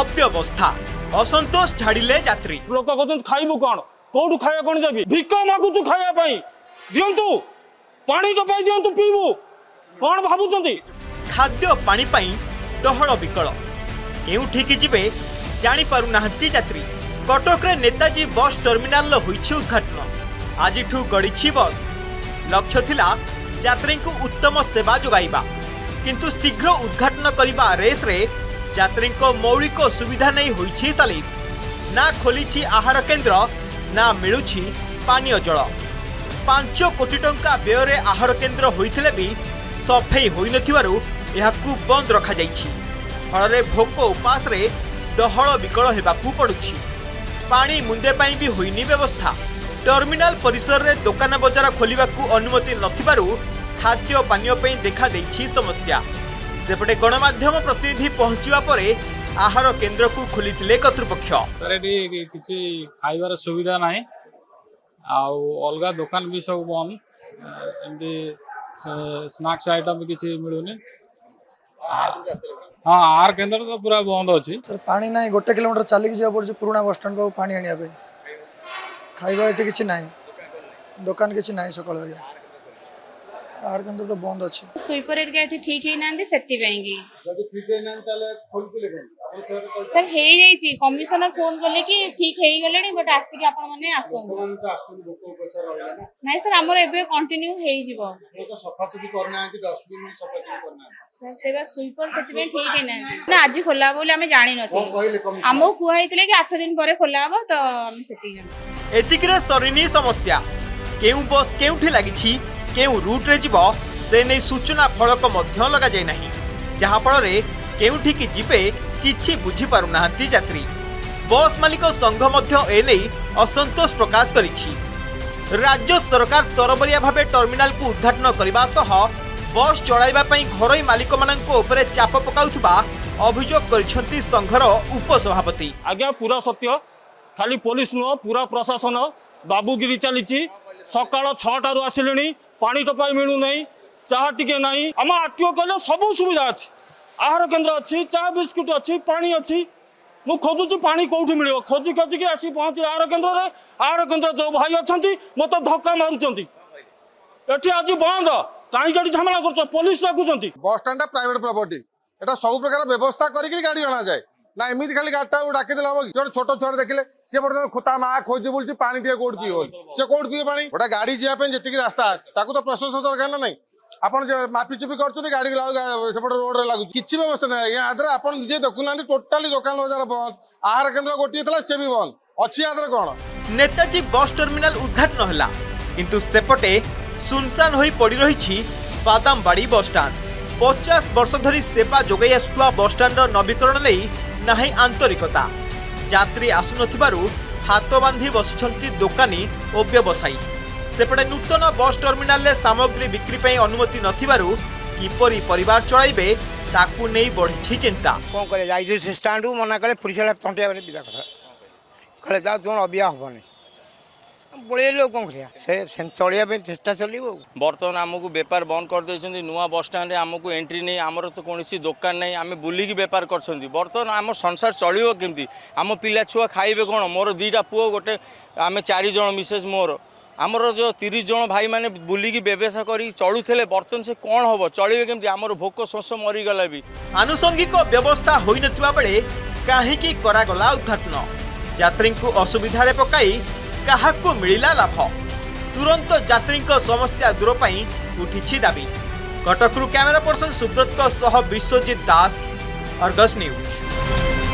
अव्यवस्था असंतोष झाड़िले यात्री। लोक कहते खाइबू कौन कौटू खाया कौन देवी भिक मागुचु खाया दिंतु पानी तो पाई दिंतु पीबू कौन भावुं खाद्य पानी पाई डहल विकल केउठिकी जिबे जानी पारु नाहंती यात्री। कटक रे नेताजी बस टर्मिनाल होइछि उद्घाटन आजिठू गड़िछि बस लक्ष्य थिला यात्री को उत्तम सेवा जोगाइबा किंतु शीघ्र उद्घाटन करिबा रेस रे यात्री को मौलिक सुविधा नहीं होइछि सालिस ना खोलिछि आहार केन्द्र ना मिलुछि पानीय जल 5 कोटी टंका व्यय रे आहार केन्द्र होइथिले भी सफेई होई नथिबारु एहाकू बंद रखा जाइछि फल रे भोक उपास रे डहल विकल हेबाकू पडुछि। पानी मुंदे पाई भी होइनी व्यवस्था टर्मिनाल परिसर रे दुकान बजार खोलिबाकू अनुमति नथिबारु खाद्य पानीय पे देखा देइछि समस्या। सेपटे गणमाध्यम प्रतिनिधि पहुंचवा परे आहार केन्द्र को खोलिथिले कर्तृपक्ष। सर एटी किसी खाइबार सुविधा नाही आउ अलगा दुकान भी सब बंद एमती स्नैक्स आइटम किसी मिलुनी। हाँ आहार केन्द्र तो पूरा बंद अच्छी सर पानी ना 1 किलोमीटर चलिक जा पड़े पुराना बस स्टैंड को पानी आने खाइबा ये किसी ना दुकान किसी ना सकाल आहार केन्द्र तो बंद अच्छी स्वीपर एटी ठीक है ना सेति की सर हे जाई कमिशनर फोन कले कि ठीक हे गलेनी बट आसिक आपण माने आसो नाही सर हमर एबे कंटिन्यू हे जिवो तो सफा सफी करना है कि डस्टबिन में सफा सफी करना है सर सेबा स्वीपर सेति में ठीक है ना आज खोला बोले हमें जानि नथि हमो कुहाइतले कि 8 दिन परे खोला हबो तो हम सेति जान एतिकरे सरिनी समस्या केउ बस केउठी लागिछि केउ रूट रे जीव से नै सूचना फलक मध्य लगा जाय नाही जहा फल रे केउठी की जिबे किछि बुझी पारु नाहंती यात्री। बस मालिक संघ मध्य एनै असंतोष प्रकाश करिछि। राज्य सरकार तरबरिया भाबे टर्मिनाल को उद्घाटन करबा सह बस चलाइबा पई घरोई मालिक माननको ऊपर चाप पकाउथबा अभियोग करिसंती संघर उपसभापति। आज्ञा पूरा सत्य खाली पुलिस नुह पूरा प्रशासन बाबूगिरी चली सकाल 6 आसिले पानी तो पाई मिलू नहीं चाह टिके नहीं आम आरटीओ कहले सब सुविधा अच्छी आहार केन्द्र अच्छी चाह बिस्कुट अच्छी पानी अच्छी मु खोजुची पानी कौटी मिल खोजी खोजिकी आसी पहुँची आहार केन्द्र जो भाई अच्छा मत धक्का मारुंट एटी आज बंद कहीं झमेला कर police डाकुंट bus stand private property एटा सब प्रकार व्यवस्था करके गाड़ी अणा जाए ना एमती खाली गाड़ी डाकिदेला हम कि छोट छुआ देखिले सी बर्तमान खोता माँ खोजी बुलूँ पानी टे Kaut PO C Kaut PO पानी गोटे गाड़ी जावाई जी रास्ता ताकू तो प्रशंसा दरकार ना नहीं आपन मापिचुपी कर गाड़ी सेपटे रोड रे लागू किसी व्यवस्था ना यहाँ आपन निजे देखुना टोटाली दुकान बजार बंद आहार केन्द्र गोटे था सी भी बंद अच्छी यहाँ कौन नेताजी बस टर्मिनाल उद्घाटन है किंतु सेपटे सुनसान हो पड़ रही बादामबाड़ी बस स्टाण्ड 50 वर्ष धरी सेवा जोगाई आसुवा बस स्टाण्ड नवीकरण नहीं नाही आंतरिकता यात्री आसुनथिबारु हाथ बांधी बसिछंती दोकानी और व्यवसायी सेपटे नूतन बस टर्मिनाल ले सामग्री बिक्री पई अनुमति नथिबारु किपरि परिवार चलाइबे ताकू नै बढ़िछि चिंता कोन करे जाई से स्टैंड मना करे पुलिस वाला तंटिया बने विदा कथा करे जा जोन अबिया होबने बड़े लोग कोन करिया से चलिया पे चेष्टा चलिबो बर्तमान हमकु व्यापार बंद कर देछंती नुवा बस स्टैंड रे हमकु एंट्री नै हमर तो कोनसी दुकान नै आमे बुली की व्यापार करछंती बर्तमान हम संसार चलिबो केमती हम पिला छुआ खाइबे कोन मोर दुईटा पुओ गोटे आमे 4 जण मिसेस मोर आमर जो 30 जन भाई माने बुलिकी व्यवसाय करी चलुले बर्तमान से कौन हम चलिए केमती आमर भोक शोष मरीगला भी आनुषंगिक व्यवस्था होई नथिबा बेले काहेकि करागला उद्घाटन यात्री को असुविधा रे पकाई काहाको मिलिला लाभ तुरंत यात्री समस्या दूर पई उठिछि दाबी। कटकरू कैमरा पर्सन सुब्रत सह विश्वजीत दास, अर्गस न्यूज।